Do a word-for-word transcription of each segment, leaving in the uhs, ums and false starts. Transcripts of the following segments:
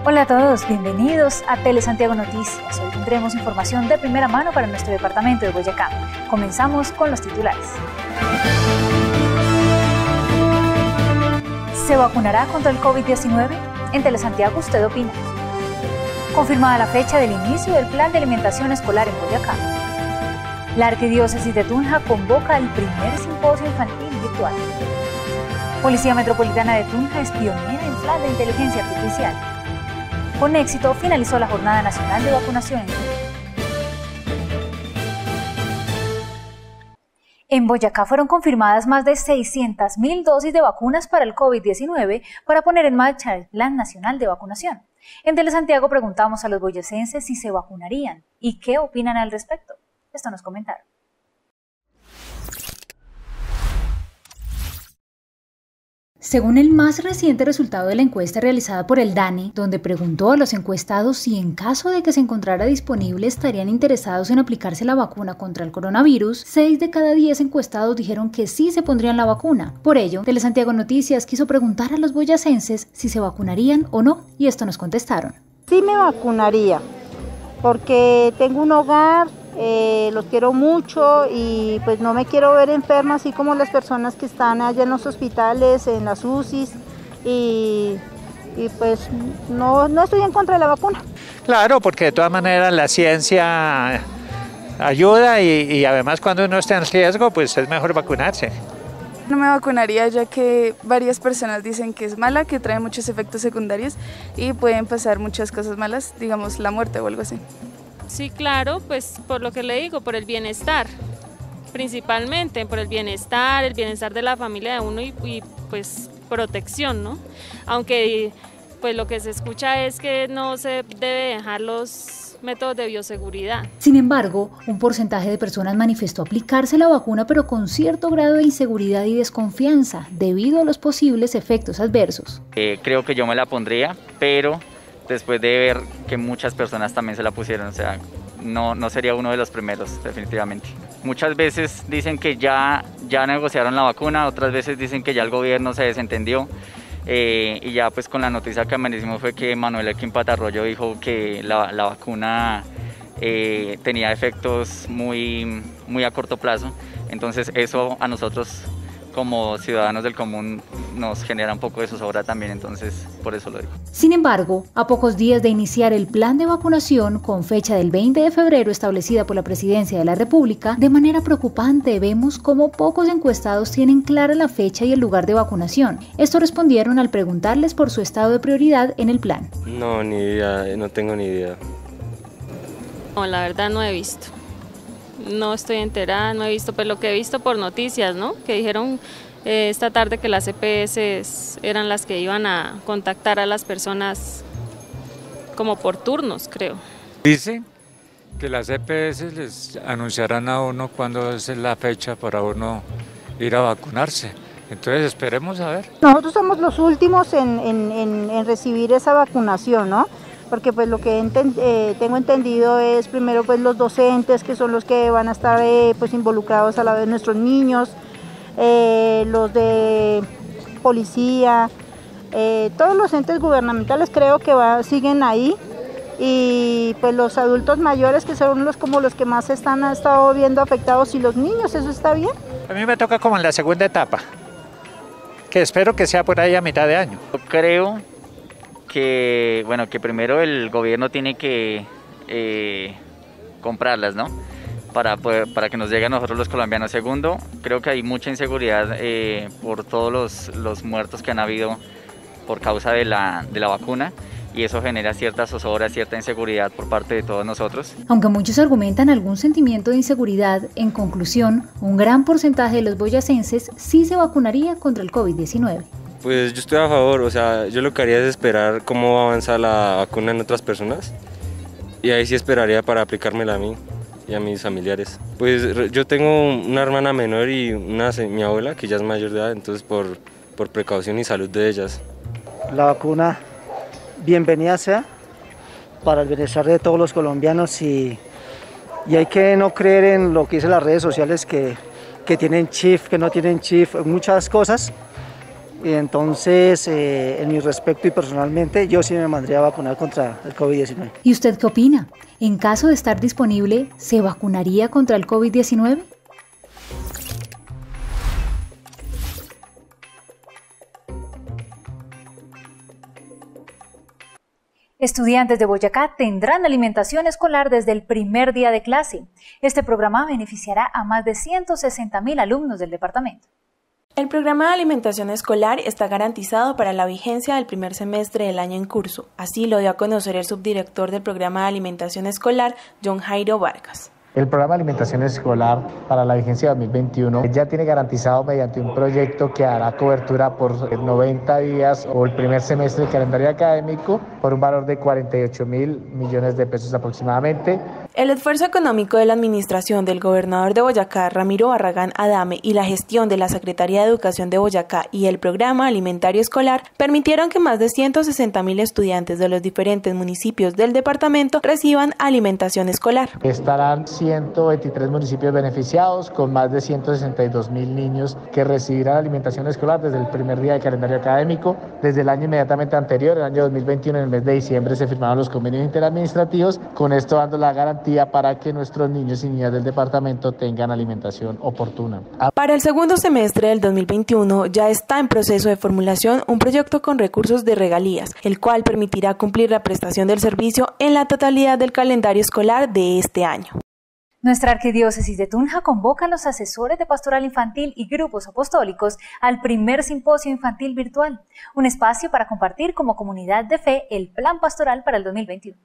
Hola a todos, bienvenidos a Tele Santiago Noticias. Hoy tendremos información de primera mano para nuestro departamento de Boyacá. Comenzamos con los titulares. ¿Se vacunará contra el COVID diecinueve? En Tele Santiago, ¿usted opina? Confirmada la fecha del inicio del plan de alimentación escolar en Boyacá. La Arquidiócesis de Tunja convoca el primer simposio infantil virtual. Policía Metropolitana de Tunja es pionera en plan de inteligencia artificial. Con éxito finalizó la Jornada Nacional de Vacunación en Tunja. En Boyacá fueron confirmadas más de seiscientas mil dosis de vacunas para el COVID diecinueve para poner en marcha el Plan Nacional de Vacunación. En Tele Santiago preguntamos a los boyacenses si se vacunarían y qué opinan al respecto. Esto nos comentaron. Según el más reciente resultado de la encuesta realizada por el DANE, donde preguntó a los encuestados si en caso de que se encontrara disponible estarían interesados en aplicarse la vacuna contra el coronavirus, seis de cada diez encuestados dijeron que sí se pondrían la vacuna. Por ello, Tele Santiago Noticias quiso preguntar a los boyacenses si se vacunarían o no, y esto nos contestaron. Sí me vacunaría, porque tengo un hogar, eh, los quiero mucho y pues no me quiero ver enferma así como las personas que están allá en los hospitales, en las U C Is y, y pues no, no estoy en contra de la vacuna. Claro, porque de todas maneras la ciencia ayuda y, y además cuando uno está en riesgo pues es mejor vacunarse. No me vacunaría ya que varias personas dicen que es mala, que trae muchos efectos secundarios y pueden pasar muchas cosas malas, digamos la muerte o algo así. Sí, claro, pues por lo que le digo, por el bienestar, principalmente por el bienestar, el bienestar de la familia de uno y, y pues protección, ¿no? Aunque pues lo que se escucha es que no se debe dejar los métodos de bioseguridad. Sin embargo, un porcentaje de personas manifestó aplicarse la vacuna pero con cierto grado de inseguridad y desconfianza debido a los posibles efectos adversos. Eh, creo que yo me la pondría, pero después de ver que muchas personas también se la pusieron, o sea, no, no sería uno de los primeros, definitivamente. Muchas veces dicen que ya, ya negociaron la vacuna, otras veces dicen que ya el gobierno se desentendió, eh, y ya pues con la noticia que amanecimos fue que Manuel Elkin Patarroyo dijo que la, la vacuna eh, tenía efectos muy, muy a corto plazo, entonces eso a nosotros como ciudadanos del común nos genera un poco de zozobra también, entonces por eso lo digo. Sin embargo, a pocos días de iniciar el plan de vacunación con fecha del veinte de febrero establecida por la Presidencia de la República, de manera preocupante vemos cómo pocos encuestados tienen clara la fecha y el lugar de vacunación. Esto respondieron al preguntarles por su estado de prioridad en el plan. No, ni idea, no tengo ni idea. No, la verdad no he visto. No estoy enterada, no he visto, pues lo que he visto por noticias, ¿no? Que dijeron eh, esta tarde que las E P S eran las que iban a contactar a las personas como por turnos, creo. Dicen que las E P S les anunciarán a uno cuándo es la fecha para uno ir a vacunarse. Entonces esperemos a ver. Nosotros somos los últimos en, en, en, en recibir esa vacunación, ¿no? Porque pues lo que enten, eh, tengo entendido es primero pues los docentes que son los que van a estar eh, pues involucrados a la vez nuestros niños, eh, los de policía, eh, todos los entes gubernamentales creo que va, siguen ahí y pues los adultos mayores que son los como los que más están han estado viendo afectados y los niños, ¿eso está bien? A mí me toca como en la segunda etapa, que espero que sea por ahí a mitad de año. Yo creo que, bueno, que primero el gobierno tiene que eh, comprarlas, ¿no? Para, poder, para que nos llegue a nosotros los colombianos. Segundo, creo que hay mucha inseguridad eh, por todos los, los muertos que han habido por causa de la, de la vacuna y eso genera cierta zozobra, cierta inseguridad por parte de todos nosotros. Aunque muchos argumentan algún sentimiento de inseguridad, en conclusión, un gran porcentaje de los boyacenses sí se vacunaría contra el COVID diecinueve. Pues yo estoy a favor, o sea, yo lo que haría es esperar cómo avanza la vacuna en otras personas y ahí sí esperaría para aplicármela a mí y a mis familiares. Pues yo tengo una hermana menor y una, mi abuela que ya es mayor de edad, entonces por, por precaución y salud de ellas. La vacuna, bienvenida sea para el bienestar de todos los colombianos y, y hay que no creer en lo que dicen las redes sociales que, que tienen chip, que no tienen chip, muchas cosas. Y entonces, eh, en mi respecto y personalmente, yo sí me mandaría a vacunar contra el COVID diecinueve. ¿Y usted qué opina? En caso de estar disponible, ¿se vacunaría contra el COVID diecinueve? Estudiantes de Boyacá tendrán alimentación escolar desde el primer día de clase. Este programa beneficiará a más de ciento sesenta mil alumnos del departamento. El programa de alimentación escolar está garantizado para la vigencia del primer semestre del año en curso. Así lo dio a conocer el subdirector del programa de alimentación escolar, John Jairo Vargas. El programa de alimentación escolar para la vigencia dos mil veintiuno ya tiene garantizado mediante un proyecto que hará cobertura por noventa días o el primer semestre del calendario académico por un valor de cuarenta y ocho mil millones de pesos aproximadamente. El esfuerzo económico de la administración del gobernador de Boyacá, Ramiro Barragán Adame, y la gestión de la Secretaría de Educación de Boyacá y el programa alimentario escolar permitieron que más de ciento sesenta mil estudiantes de los diferentes municipios del departamento reciban alimentación escolar. Estarán ciento veintitrés municipios beneficiados con más de ciento sesenta y dos mil niños que recibirán alimentación escolar desde el primer día del calendario académico. Desde el año inmediatamente anterior, el año dos mil veintiuno, en el mes de diciembre, se firmaron los convenios interadministrativos, con esto dando la garantía para que nuestros niños y niñas del departamento tengan alimentación oportuna. Para el segundo semestre del dos mil veintiuno ya está en proceso de formulación un proyecto con recursos de regalías, el cual permitirá cumplir la prestación del servicio en la totalidad del calendario escolar de este año. Nuestra Arquidiócesis de Tunja convoca a los asesores de pastoral infantil y grupos apostólicos al primer simposio infantil virtual, un espacio para compartir como comunidad de fe el plan pastoral para el dos mil veintiuno.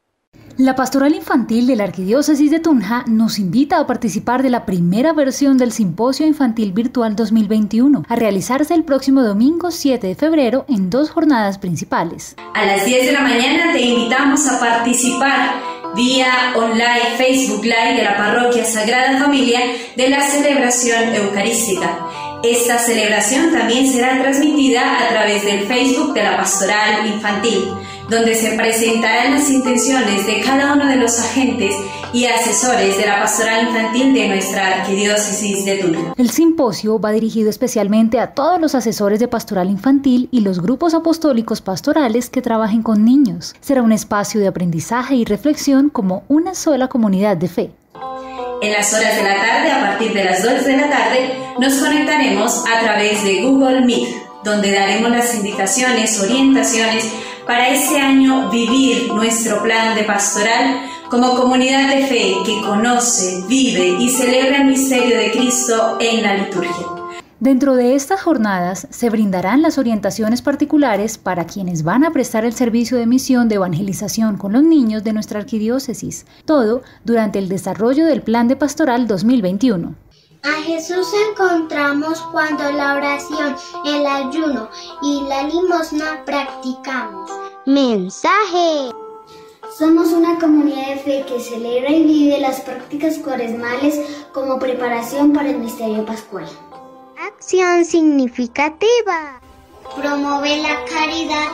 La Pastoral Infantil de la Arquidiócesis de Tunja nos invita a participar de la primera versión del Simposio Infantil Virtual dos mil veintiuno, a realizarse el próximo domingo siete de febrero en dos jornadas principales. A las diez de la mañana te invitamos a participar vía online Facebook Live de la Parroquia Sagrada Familia de la celebración eucarística. Esta celebración también será transmitida a través del Facebook de la Pastoral Infantil, donde se presentarán las intenciones de cada uno de los agentes y asesores de la Pastoral Infantil de nuestra Arquidiócesis de Tunja. El simposio va dirigido especialmente a todos los asesores de pastoral infantil y los grupos apostólicos pastorales que trabajen con niños. Será un espacio de aprendizaje y reflexión como una sola comunidad de fe. En las horas de la tarde, a partir de las dos de la tarde, nos conectaremos a través de Google Meet, donde daremos las indicaciones, orientaciones para este año vivir nuestro plan de pastoral como comunidad de fe que conoce, vive y celebra el misterio de Cristo en la liturgia. Dentro de estas jornadas se brindarán las orientaciones particulares para quienes van a prestar el servicio de misión de evangelización con los niños de nuestra arquidiócesis, todo durante el desarrollo del Plan de Pastoral dos mil veintiuno. A Jesús encontramos cuando la oración, el ayuno y la limosna practicamos. Mensaje. Somos una comunidad de fe que celebra y vive las prácticas cuaresmales como preparación para el misterio pascual. Acción significativa. Promueve la caridad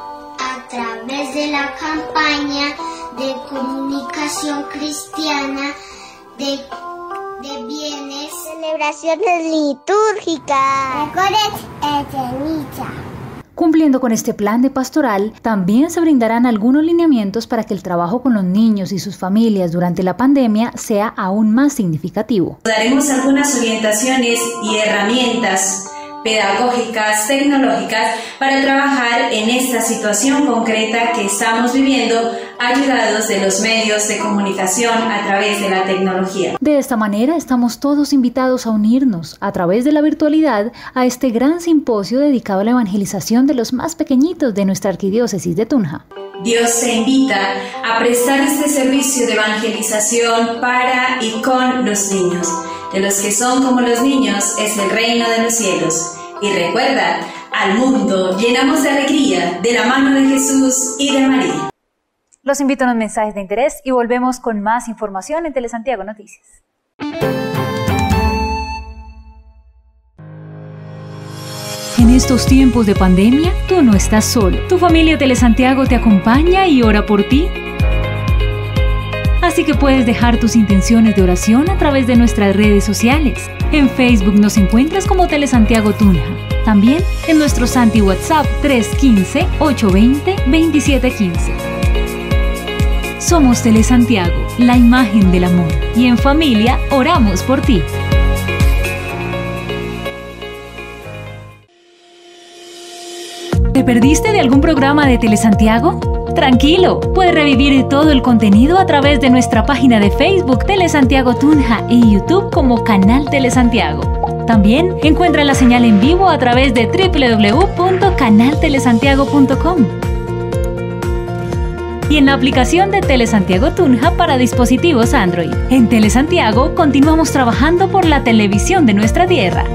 a través de la campaña de comunicación cristiana de, de bienes. Celebraciones litúrgicas. Cumpliendo con este plan de pastoral, también se brindarán algunos lineamientos para que el trabajo con los niños y sus familias durante la pandemia sea aún más significativo. Daremos algunas orientaciones y herramientas pedagógicas, tecnológicas, para trabajar en esta situación concreta que estamos viviendo, ayudados de los medios de comunicación a través de la tecnología. De esta manera estamos todos invitados a unirnos, a través de la virtualidad, a este gran simposio dedicado a la evangelización de los más pequeñitos de nuestra Arquidiócesis de Tunja. Dios te invita a prestar este servicio de evangelización para y con los niños. De los que son como los niños es el reino de los cielos. Y recuerda, al mundo llenamos de alegría de la mano de Jesús y de María. Los invito a unos mensajes de interés y volvemos con más información en Telesantiago Noticias. En estos tiempos de pandemia, tú no estás solo. Tu familia Telesantiago te acompaña y ora por ti. Así que puedes dejar tus intenciones de oración a través de nuestras redes sociales. En Facebook nos encuentras como Telesantiago Tunja. También en nuestro Santi WhatsApp tres uno cinco, ocho dos cero, dos siete uno cinco. Somos Telesantiago, la imagen del amor. Y en familia oramos por ti. ¿Te perdiste de algún programa de Telesantiago? Tranquilo, puedes revivir todo el contenido a través de nuestra página de Facebook Telesantiago Tunja y YouTube como Canal Telesantiago. También encuentra la señal en vivo a través de doble u doble u doble u punto canal telesantiago punto com y en la aplicación de Telesantiago Tunja para dispositivos Android. En Telesantiago continuamos trabajando por la televisión de nuestra tierra.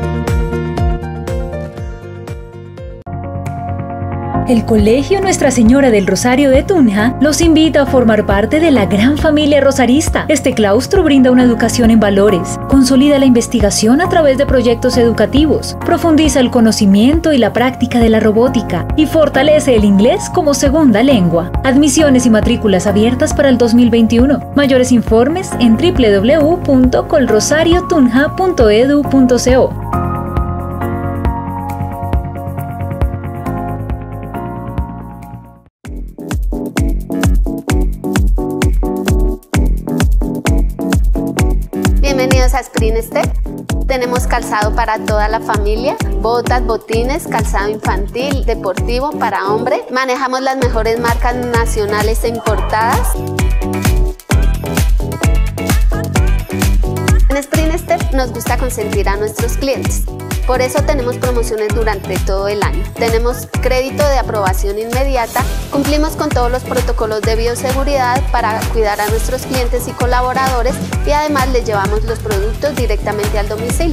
El Colegio Nuestra Señora del Rosario de Tunja los invita a formar parte de la gran familia rosarista. Este claustro brinda una educación en valores, consolida la investigación a través de proyectos educativos, profundiza el conocimiento y la práctica de la robótica y fortalece el inglés como segunda lengua. Admisiones y matrículas abiertas para el dos mil veintiuno. Mayores informes en doble u doble u doble u punto colrosariotunja punto edu punto co. Bienvenidos a Sprint Step. Tenemos calzado para toda la familia, botas, botines, calzado infantil, deportivo para hombre. Manejamos las mejores marcas nacionales e importadas. En Sprint Step nos gusta consentir a nuestros clientes. Por eso tenemos promociones durante todo el año. Tenemos crédito de aprobación inmediata, cumplimos con todos los protocolos de bioseguridad para cuidar a nuestros clientes y colaboradores y además les llevamos los productos directamente al domicilio.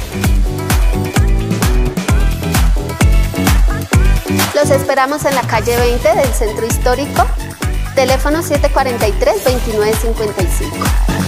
Los esperamos en la calle veinte del Centro Histórico, teléfono siete cuatro tres, veintinueve cincuenta y cinco.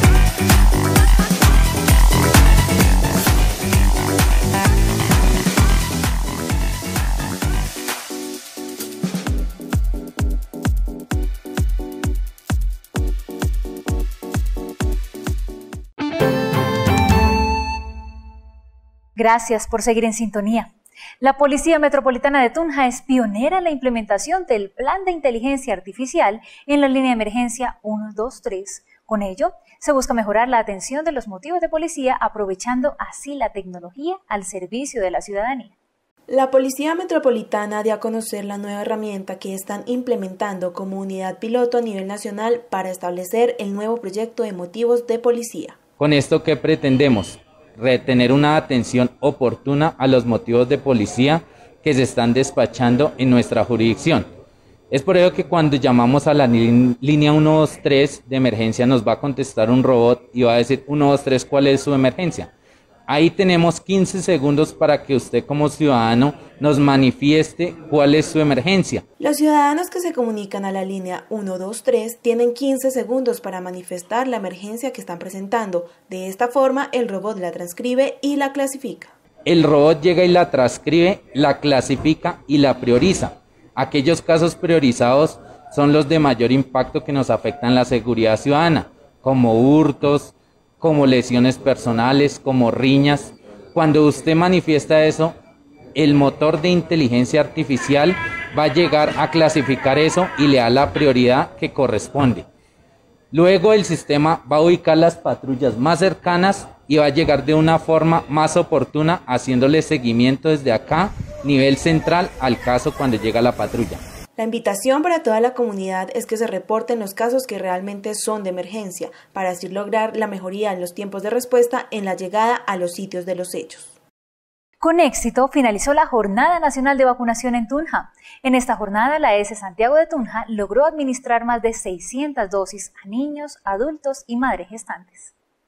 Gracias por seguir en sintonía. La Policía Metropolitana de Tunja es pionera en la implementación del Plan de Inteligencia Artificial en la línea de emergencia uno dos tres. Con ello, se busca mejorar la atención de los motivos de policía, aprovechando así la tecnología al servicio de la ciudadanía. La Policía Metropolitana dio a conocer la nueva herramienta que están implementando como unidad piloto a nivel nacional para establecer el nuevo proyecto de motivos de policía. ¿Con esto qué pretendemos? Retener una atención oportuna a los motivos de policía que se están despachando en nuestra jurisdicción. Es por ello que cuando llamamos a la línea uno dos tres de emergencia nos va a contestar un robot y va a decir uno dos tres cuál es su emergencia. Ahí tenemos quince segundos para que usted como ciudadano nos manifieste cuál es su emergencia. Los ciudadanos que se comunican a la línea uno dos tres tienen quince segundos para manifestar la emergencia que están presentando. De esta forma, el robot la transcribe y la clasifica. El robot llega y la transcribe, la clasifica y la prioriza. Aquellos casos priorizados son los de mayor impacto que nos afectan la seguridad ciudadana, como hurtos, como lesiones personales, como riñas. Cuando usted manifiesta eso, el motor de inteligencia artificial va a llegar a clasificar eso y le da la prioridad que corresponde. Luego el sistema va a ubicar las patrullas más cercanas y va a llegar de una forma más oportuna, haciéndole seguimiento desde acá, nivel central, al caso cuando llega la patrulla. La invitación para toda la comunidad es que se reporten los casos que realmente son de emergencia, para así lograr la mejoría en los tiempos de respuesta en la llegada a los sitios de los hechos. Con éxito finalizó la Jornada Nacional de Vacunación en Tunja. En esta jornada, la E S Santiago de Tunja logró administrar más de seiscientas dosis a niños, adultos y madres gestantes.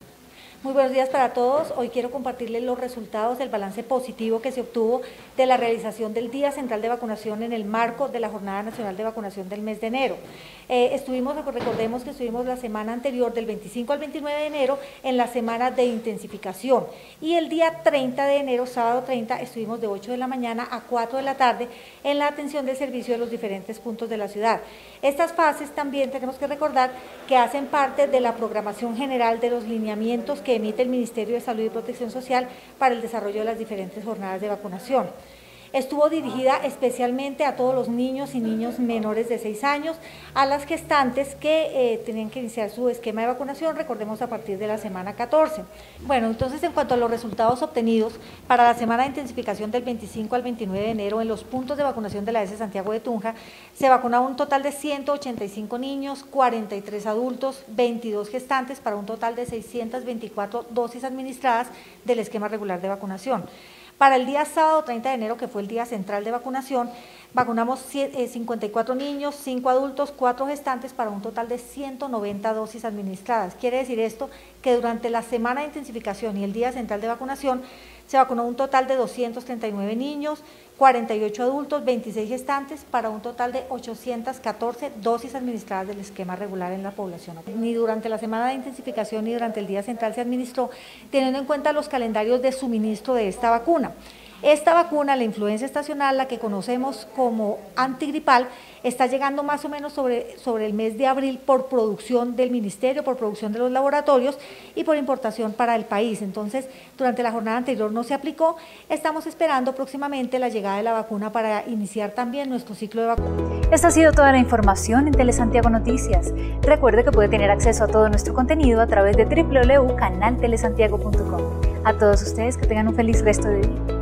Muy buenos días para todos. Hoy quiero compartirles los resultados del balance positivo que se obtuvo de la realización del Día Central de Vacunación en el marco de la Jornada Nacional de Vacunación del mes de enero. Eh, estuvimos, recordemos que estuvimos la semana anterior del veinticinco al veintinueve de enero en la semana de intensificación y el día treinta de enero, sábado treinta, estuvimos de ocho de la mañana a cuatro de la tarde en la atención del servicio de los diferentes puntos de la ciudad. Estas fases también tenemos que recordar que hacen parte de la programación general de los lineamientos que emite el Ministerio de Salud y Protección Social para el desarrollo de las diferentes jornadas de vacunación. Estuvo dirigida especialmente a todos los niños y niños menores de seis años, a las gestantes que eh, tenían que iniciar su esquema de vacunación, recordemos a partir de la semana catorce. Bueno, entonces en cuanto a los resultados obtenidos, para la semana de intensificación del veinticinco al veintinueve de enero en los puntos de vacunación de la E S Santiago de Tunja, se vacunaron un total de ciento ochenta y cinco niños, cuarenta y tres adultos, veintidós gestantes, para un total de seiscientas veinticuatro dosis administradas del esquema regular de vacunación. Para el día sábado treinta de enero, que fue el día central de vacunación, vacunamos cincuenta y cuatro niños, cinco adultos, cuatro gestantes, para un total de ciento noventa dosis administradas. Quiere decir esto que durante la semana de intensificación y el día central de vacunación se vacunó un total de doscientos treinta y nueve niños, cuarenta y ocho adultos, veintiséis gestantes, para un total de ochocientas catorce dosis administradas del esquema regular en la población. Ni durante la semana de intensificación ni durante el día central se administró, teniendo en cuenta los calendarios de suministro de esta vacuna. Esta vacuna, la influenza estacional, la que conocemos como antigripal, está llegando más o menos sobre, sobre el mes de abril por producción del ministerio, por producción de los laboratorios y por importación para el país. Entonces, durante la jornada anterior no se aplicó. Estamos esperando próximamente la llegada de la vacuna para iniciar también nuestro ciclo de vacunación. Esta ha sido toda la información en Telesantiago Noticias. Recuerde que puede tener acceso a todo nuestro contenido a través de doble u doble u doble u punto canal telesantiago punto com. A todos ustedes que tengan un feliz resto de día.